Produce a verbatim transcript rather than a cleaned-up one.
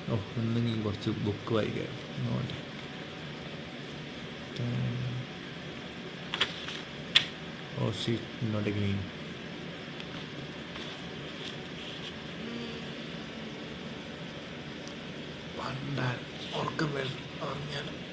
ഓ എന്തെങ്കിലും കുറച്ച് ബുക്ക് വായിക്കാം നോട്ടെ. ഓ ഷീറ്റ് നോട്ട് എഗെയിൻ. പണ്ടാൽ ഉറക്കം വരും ഉറങ്ങിയാൽ.